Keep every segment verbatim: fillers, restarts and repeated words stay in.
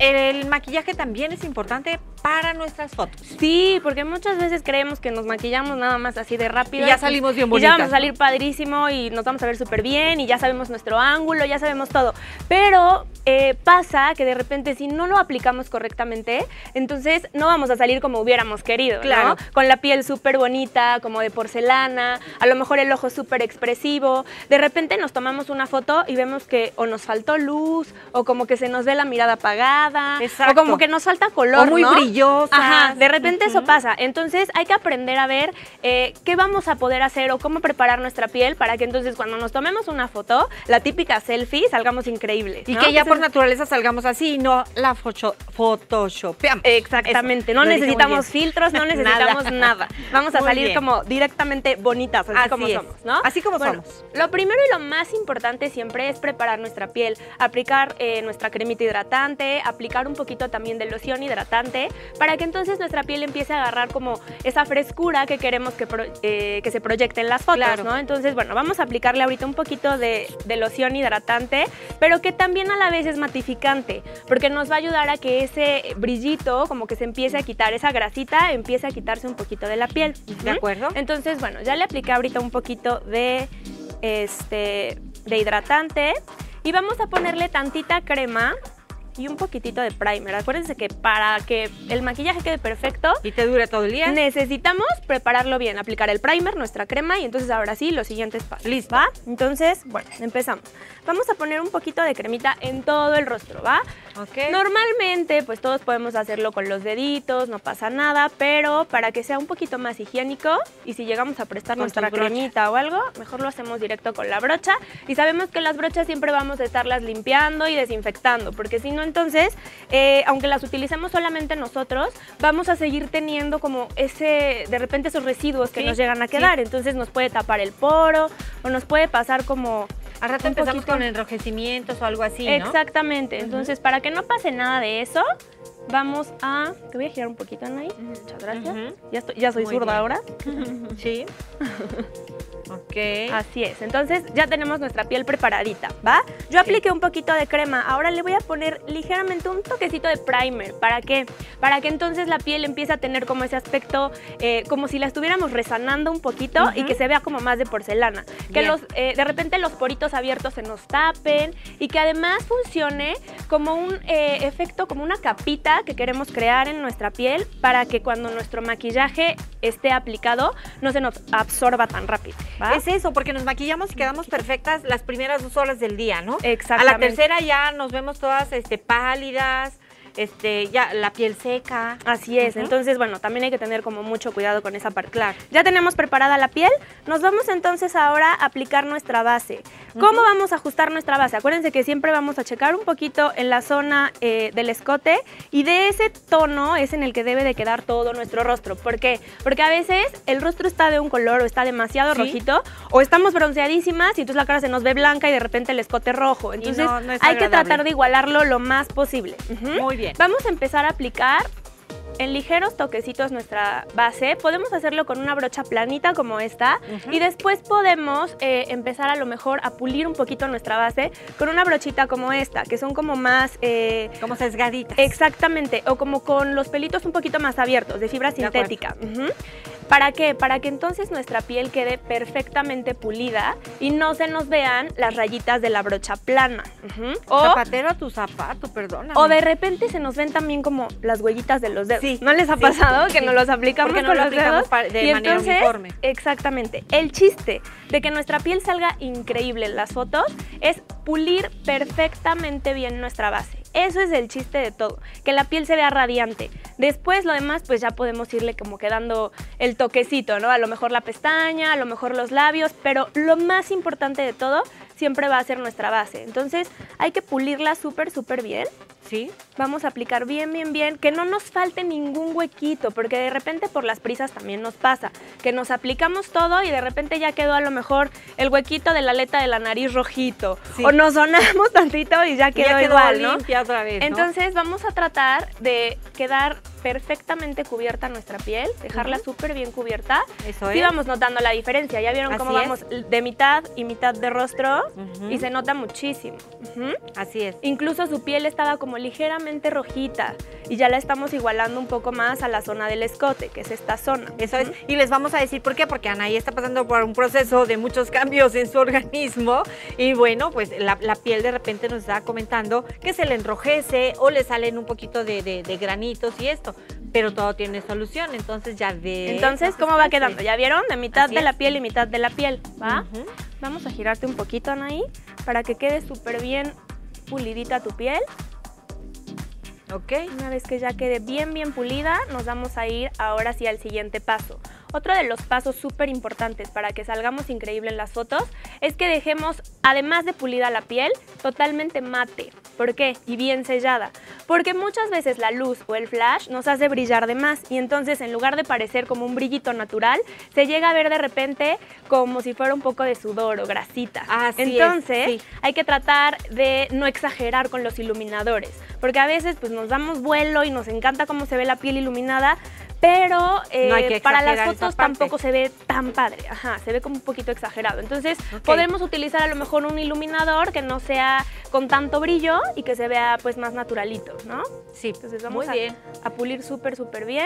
el maquillaje también es importante para nuestras fotos. Sí, porque muchas veces creemos que nos maquillamos nada más así de rápido. Y ya salimos bien bonitas. Y ya vamos a salir padrísimo y nos vamos a ver súper bien y ya sabemos nuestro ángulo, ya sabemos todo. Pero eh, pasa que de repente si no lo aplicamos correctamente, entonces no vamos a salir como hubiéramos querido, claro, ¿no? Con la piel súper bonita, como de porcelana, a lo mejor el ojo súper expresivo. De repente nos tomamos una foto y vemos que o nos faltó luz, o como que se nos ve la mirada apagada, exacto, o como que nos falta color, o muy ¿no? brillosa. Ajá, de repente uh-huh. eso pasa. Entonces hay que aprender a ver eh, qué vamos a poder hacer o cómo preparar nuestra piel para que entonces cuando nos tomemos una foto, la típica selfie, salgamos increíbles, y ¿no? que ya Entonces, por naturaleza salgamos así y no la photoshopeamos. Exactamente, eso, no necesitamos filtros, no necesitamos nada. nada. Vamos a muy salir bien. como directamente bonitas, así, así como es. somos, ¿no? Así como bueno, somos. Lo primero y lo más importante siempre es preparar nuestra piel, aplicar eh, nuestra cremita hidratante, aplicar un poquito también de loción hidratante, para que entonces nuestra piel empiece a agarrar como esa frescura que queremos que, pro, eh, que se proyecte en las fotos, claro, ¿no? Entonces, bueno, vamos a aplicarle ahorita un poquito de, de loción hidratante, pero que también a la vez es matificante, porque nos va a ayudar a que ese brillito como que se empiece a quitar, esa grasita empiece a quitarse un poquito de la piel. ¿De acuerdo? Entonces, bueno, ya le apliqué ahorita un poquito de, este, de hidratante y vamos a ponerle tantita crema y un poquitito de primer. Acuérdense que para que el maquillaje quede perfecto y te dure todo el día, necesitamos prepararlo bien, aplicar el primer, nuestra crema y entonces ahora sí, los siguientes pasos. ¿Listo? ¿Va? Entonces, bueno, empezamos. Vamos a poner un poquito de cremita en todo el rostro, ¿va? Okay. Normalmente, pues todos podemos hacerlo con los deditos, no pasa nada, pero para que sea un poquito más higiénico y si llegamos a prestar con nuestra cremita o algo, mejor lo hacemos directo con la brocha y sabemos que las brochas siempre vamos a estarlas limpiando y desinfectando, porque si no, entonces, eh, aunque las utilicemos solamente nosotros, vamos a seguir teniendo como ese, de repente esos residuos que sí, nos llegan a quedar, sí, entonces nos puede tapar el poro o nos puede pasar como... Al rato empezamos poquito con enrojecimientos o algo así, ¿no? Exactamente, uh-huh. Entonces para que no pase nada de eso, vamos a... Te voy a girar un poquito, Anaí. Uh-huh. Muchas gracias. Uh-huh. Ya, estoy, ya soy Muy zurda bien. ahora. Sí. Ok. Así es, entonces ya tenemos nuestra piel preparadita, ¿va? Yo apliqué sí. un poquito de crema, ahora le voy a poner ligeramente un toquecito de primer. ¿Para qué? Para que entonces la piel empiece a tener como ese aspecto, eh, como si la estuviéramos resanando un poquito uh-huh. y que se vea como más de porcelana. Que los, eh, de repente los poritos abiertos se nos tapen y que además funcione como un eh, efecto, como una capita que queremos crear en nuestra piel para que cuando nuestro maquillaje esté aplicado no se nos absorba tan rápido. ¿Va? Es eso, porque nos maquillamos y quedamos perfectas las primeras dos horas del día, ¿no? Exactamente. A la tercera ya nos vemos todas este, pálidas, este, ya la piel seca. Así es, uh-huh. Entonces, bueno, también hay que tener como mucho cuidado con esa parte. Claro. Ya tenemos preparada la piel, nos vamos entonces ahora a aplicar nuestra base. ¿Cómo uh-huh. vamos a ajustar nuestra base? Acuérdense que siempre vamos a checar un poquito en la zona eh, del escote y de ese tono es en el que debe de quedar todo nuestro rostro. ¿Por qué? Porque a veces el rostro está de un color o está demasiado ¿Sí? rojito o estamos bronceadísimas y entonces la cara se nos ve blanca y de repente el escote rojo. Entonces no, no hay que tratar de igualarlo lo más posible. Uh-huh. Muy bien. Vamos a empezar a aplicar en ligeros toquecitos nuestra base. Podemos hacerlo con una brocha planita como esta uh-huh. y después podemos eh, empezar a lo mejor a pulir un poquito nuestra base con una brochita como esta, que son como más... Eh, como sesgaditas. Exactamente, o como con los pelitos un poquito más abiertos, de fibra sintética. Uh-huh. ¿Para qué? Para que entonces nuestra piel quede perfectamente pulida y no se nos vean las rayitas de la brocha plana. Uh-huh. O, Zapatero a tu zapato, perdóname. O de repente se nos ven también como las huellitas de los dedos. Sí, ¿No les ha sí, pasado sí, que sí. nos los aplicamos Porque con no los lo aplicamos dedos? de y manera entonces, uniforme. Exactamente. El chiste de que nuestra piel salga increíble en las fotos es pulir perfectamente bien nuestra base. Eso es el chiste de todo, que la piel se vea radiante. Después lo demás pues ya podemos irle como quedando el toquecito, ¿no? A lo mejor la pestaña, a lo mejor los labios, pero lo más importante de todo siempre va a ser nuestra base. Entonces hay que pulirla súper, súper bien. ¿Sí? Vamos a aplicar bien, bien, bien, que no nos falte ningún huequito, porque de repente por las prisas también nos pasa, que nos aplicamos todo y de repente ya quedó a lo mejor el huequito de la aleta de la nariz rojito, sí. o nos sonamos tantito y ya quedó, ya quedó igual, ¿no? limpia otra vez, ¿no? Entonces vamos a tratar de quedar perfectamente cubierta nuestra piel, dejarla uh-huh. súper bien cubierta. Eso sí es. vamos notando la diferencia, ya vieron Así cómo es. vamos de mitad y mitad de rostro uh-huh. y se nota muchísimo. Uh-huh. Así es. Incluso su piel estaba como como ligeramente rojita y ya la estamos igualando un poco más a la zona del escote, que es esta zona. Eso es. Y les vamos a decir por qué, porque Anaí está pasando por un proceso de muchos cambios en su organismo y bueno, pues la, la piel de repente nos está comentando que se le enrojece o le salen un poquito de, de, de granitos y esto, pero todo tiene solución, entonces ya de... Entonces, ¿cómo va quedando? ¿Ya vieron? De mitad Así de es. la piel y mitad de la piel, ¿va? Uh-huh. Vamos a girarte un poquito, Anaí, para que quede súper bien pulidita tu piel. Ok. Una vez que ya quede bien, bien pulida, nos vamos a ir ahora sí al siguiente paso. Otro de los pasos súper importantes para que salgamos increíble en las fotos es que dejemos, además de pulida la piel, totalmente mate. ¿Por qué? Y bien sellada. Porque muchas veces la luz o el flash nos hace brillar de más y entonces en lugar de parecer como un brillito natural, se llega a ver de repente como si fuera un poco de sudor o grasita. Así entonces es, sí. hay que tratar de no exagerar con los iluminadores, porque a veces pues nos damos vuelo y nos encanta cómo se ve la piel iluminada, pero eh, No hay que para las exagerar esa fotos parte. tampoco se ve tan padre, ajá, se ve como un poquito exagerado. Entonces Ok. podemos utilizar a lo mejor un iluminador que no sea con tanto brillo y que se vea pues más naturalito, ¿no? Sí, Entonces vamos muy a, bien. a pulir súper, súper bien.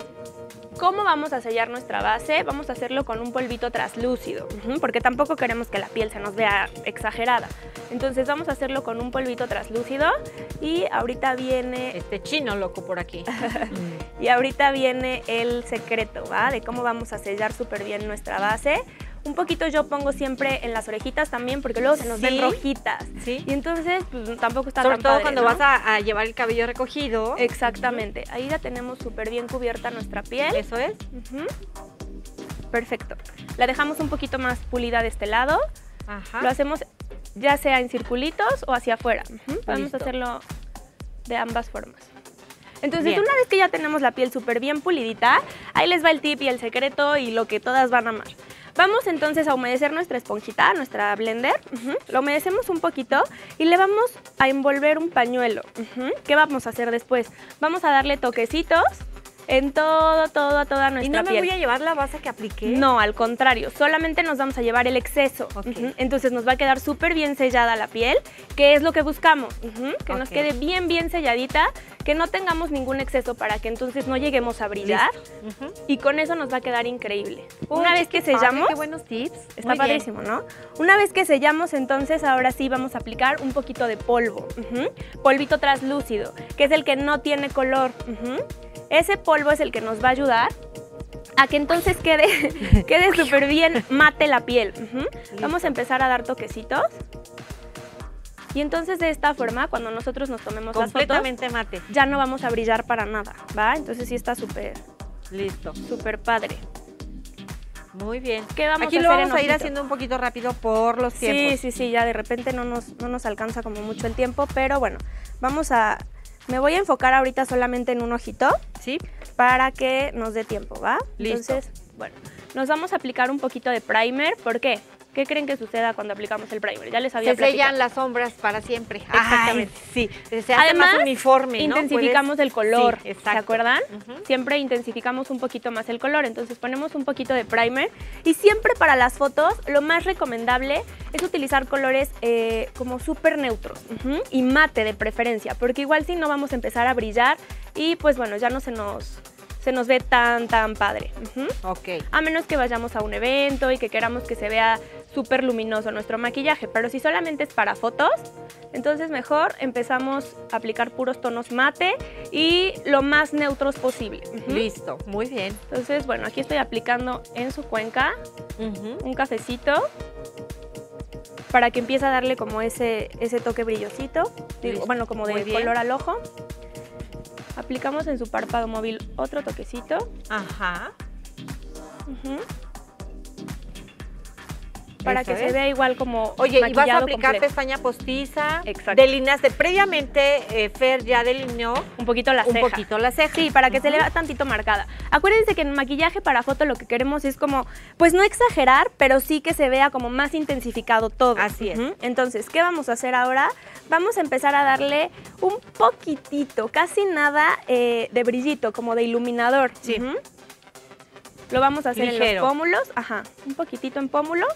¿Cómo vamos a sellar nuestra base? Vamos a hacerlo con un polvito traslúcido, ujú, porque tampoco queremos que la piel se nos vea exagerada. Entonces vamos a hacerlo con un polvito traslúcido y ahorita viene, Este chino loco por aquí. y ahorita viene el secreto, ¿va? De cómo vamos a sellar súper bien nuestra base. Un poquito yo pongo siempre en las orejitas también porque luego se nos Sí. ven rojitas. Sí. Y entonces pues, tampoco está Sobre tan todo padre, cuando ¿no? vas a, a llevar el cabello recogido. Exactamente. Ahí ya tenemos súper bien cubierta nuestra piel. Eso es. Ujú. Perfecto. La dejamos un poquito más pulida de este lado. Ajá. Lo hacemos ya sea en circulitos o hacia afuera. Ujú. Podemos Listo. hacerlo de ambas formas. Entonces, Bien. una vez que ya tenemos la piel súper bien pulidita, ahí les va el tip y el secreto y lo que todas van a amar. Vamos entonces a humedecer nuestra esponjita, nuestra blender. Ujú. Lo humedecemos un poquito y le vamos a envolver un pañuelo. Ujú. ¿Qué vamos a hacer después? Vamos a darle toquecitos en todo, todo, toda nuestra ¿Y no me piel. voy a llevar la base que apliqué? No, al contrario, solamente nos vamos a llevar el exceso. Ok. Ujú. Entonces nos va a quedar súper bien sellada la piel, que es lo que buscamos, Ujú. que nos Ok. quede bien, bien selladita, que no tengamos ningún exceso para que entonces no lleguemos a brillar Ujú. y con eso nos va a quedar increíble. Uy, Una vez qué que padre, sellamos, Qué buenos tips. está Muy bien. padrísimo, ¿no? Una vez que sellamos, entonces ahora sí vamos a aplicar un poquito de polvo, Ujú. polvito traslúcido, que es el que no tiene color. Ujú. Ese polvo es el que nos va a ayudar a que entonces quede, quede súper bien mate la piel. Ujú. Vamos a empezar a dar toquecitos. Y entonces de esta forma, cuando nosotros nos tomemos las fotos, Completamente mate. ya no vamos a brillar para nada, ¿va? Entonces sí está súper, Listo. súper padre. Muy bien. ¿Qué vamos Aquí a lo hacer vamos a ir enojito? haciendo un poquito rápido por los Sí, tiempos. sí, sí, ya de repente no nos, no nos alcanza como mucho el tiempo, pero bueno, vamos a... Me voy a enfocar ahorita solamente en un ojito Sí. para que nos dé tiempo, ¿va? Listo. Entonces, bueno, nos vamos a aplicar un poquito de primer. ¿Por qué? ¿Qué creen que suceda cuando aplicamos el primer? Ya les había Se platicado. sellan las sombras para siempre. Exactamente. Ay, sí. Se hace Además, más uniforme, ¿no? intensificamos Puedes- el color, Sí, ¿se exacto. acuerdan? Ujú. Siempre intensificamos un poquito más el color, entonces ponemos un poquito de primer y siempre para las fotos lo más recomendable es utilizar colores eh, como súper neutros ujú, y mate de preferencia, porque igual si no vamos a empezar a brillar y pues bueno, ya no se nos, se nos ve tan tan padre. Ujú. Ok. A menos que vayamos a un evento y que queramos que se vea súper luminoso nuestro maquillaje, pero si solamente es para fotos, entonces mejor empezamos a aplicar puros tonos mate y lo más neutros posible. Ujú. Listo. Muy bien. Entonces, bueno, aquí estoy aplicando en su cuenca Ujú. un cafecito para que empiece a darle como ese, ese toque brillosito, digo, Listo. bueno, como Muy de bien. color al ojo. Aplicamos en su párpado móvil otro toquecito. Ajá. Ujú. Para Eso que se es. vea igual como Oye, y vas a maquillado aplicar completo. pestaña postiza. Exacto. Delineaste previamente, eh, Fer ya delineó Un poquito la un ceja. poquito la ceja. Sí, para que se le Ujú. vea tantito marcada. Acuérdense que en maquillaje para foto lo que queremos es como, pues no exagerar, pero sí que se vea como más intensificado todo. Así es. Ujú. Entonces, ¿qué vamos a hacer ahora? Vamos a empezar a darle un poquitito, casi nada eh, de brillito, como de iluminador. Sí. Ujú. Lo vamos a hacer en Ligero. los pómulos, ajá, un poquitito en pómulo,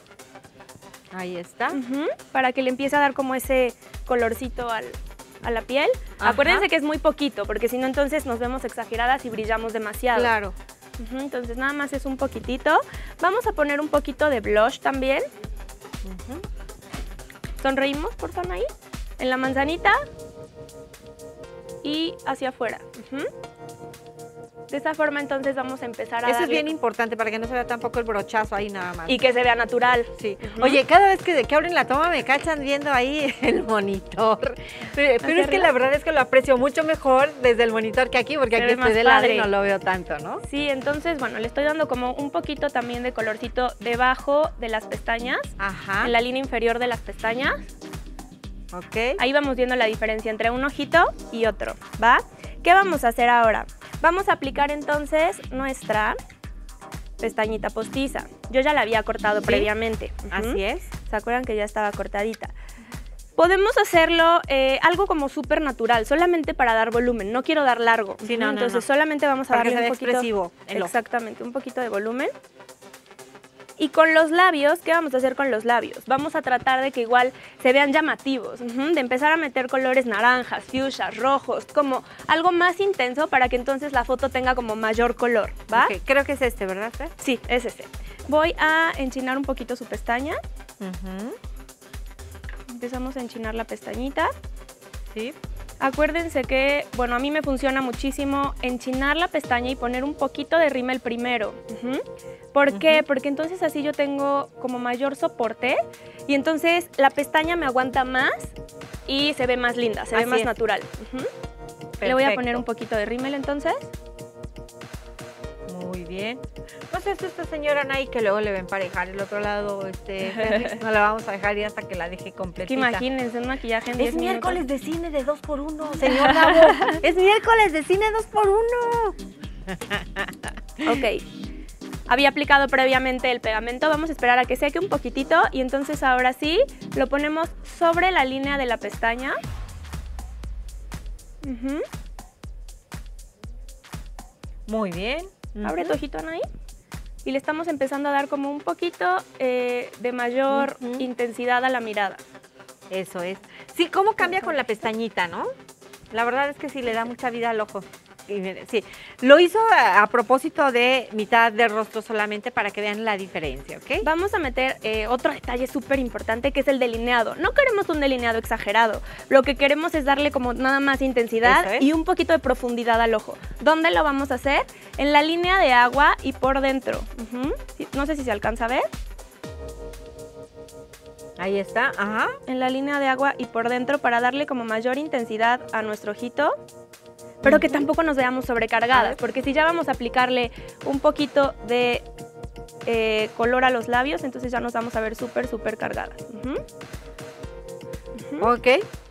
Ahí está. ujú, para que le empiece a dar como ese colorcito al- a la piel. Ajá. Acuérdense que es muy poquito, porque si no entonces nos vemos exageradas y brillamos demasiado. Claro. Uh-huh, entonces nada más es un poquitito. Vamos a poner un poquito de blush también. Uh-huh. Sonreímos, por favor, ahí. En la manzanita. Y hacia afuera. Uh-huh. De esa forma entonces vamos a empezar a Eso darle... es bien importante para que no se vea tampoco el brochazo ahí nada más. Y que se vea natural. Sí. Uh-huh. Oye, cada vez que, que abren la toma me cachan viendo ahí el monitor. Pero, pero es que la verdad es que lo aprecio mucho mejor desde el monitor que aquí, porque Se aquí ve estoy de más lado y padre. no lo veo tanto, ¿no? Sí, entonces, bueno, le estoy dando como un poquito también de colorcito debajo de las pestañas. Ajá. En la línea inferior de las pestañas. Ok. Ahí vamos viendo la diferencia entre un ojito y otro, ¿va? ¿Qué vamos a hacer ahora? Vamos a aplicar entonces nuestra pestañita postiza. Yo ya la había cortado ¿Sí? previamente. Uh-huh. Así es. ¿Se acuerdan que ya estaba cortadita? Podemos hacerlo eh, algo como súper natural, solamente para dar volumen. No quiero dar largo. Sí, no, no, Entonces no. solamente vamos a Para que darle se un vea poquito. expresivo el ojo. Exactamente, un poquito de volumen. Y con los labios, ¿qué vamos a hacer con los labios? Vamos a tratar de que igual se vean llamativos, uh-huh, de empezar a meter colores naranjas, fuchsias, rojos, como algo más intenso para que entonces la foto tenga como mayor color, ¿va? Okay, creo que es este, ¿verdad, Fer? Sí, es este. Voy a enchinar un poquito su pestaña. Uh-huh. Empezamos a enchinar la pestañita. Sí. Acuérdense que, bueno, a mí me funciona muchísimo enchinar la pestaña y poner un poquito de rímel primero. Uh-huh. ¿Por qué? Uh-huh. Porque entonces así yo tengo como mayor soporte y entonces la pestaña me aguanta más y se ve más linda, se Así ve más es. natural. Uh-huh. Le voy a poner un poquito de rímel entonces. Muy bien. No sé si esta señora Anaí que luego le va a emparejar el otro lado, este, Ferris, no la vamos a dejar ir hasta que la deje Que completita. imagínense un maquillaje en diez Es minutos. miércoles de cine de dos por uno, señor Gabo. Es miércoles de cine dos por uno. Ok. Había aplicado previamente el pegamento, vamos a esperar a que seque un poquitito y entonces ahora sí lo ponemos sobre la línea de la pestaña. Uh-huh. Muy bien. Abre tu ojito, Anaí. Y le estamos empezando a dar como un poquito eh, de mayor Uh-huh. intensidad a la mirada. Eso es. Sí, cómo cambia con la pestañita, ¿no? La verdad es que sí le da mucha vida al ojo. Y mire, sí, lo hizo a, a propósito de mitad del rostro solamente para que vean la diferencia, ¿ok? Vamos a meter eh, otro detalle súper importante que es el delineado. No queremos un delineado exagerado. Lo que queremos es darle como nada más intensidad Eso es. y un poquito de profundidad al ojo. ¿Dónde lo vamos a hacer? En la línea de agua y por dentro. Uh-huh. Sí, no sé si se alcanza a ver. Ahí está, ajá. En la línea de agua y por dentro para darle como mayor intensidad a nuestro ojito. Pero que tampoco nos veamos sobrecargadas, porque si ya vamos a aplicarle un poquito de eh, color a los labios, entonces ya nos vamos a ver súper, súper cargadas. Uh-huh. Uh-huh. Ok.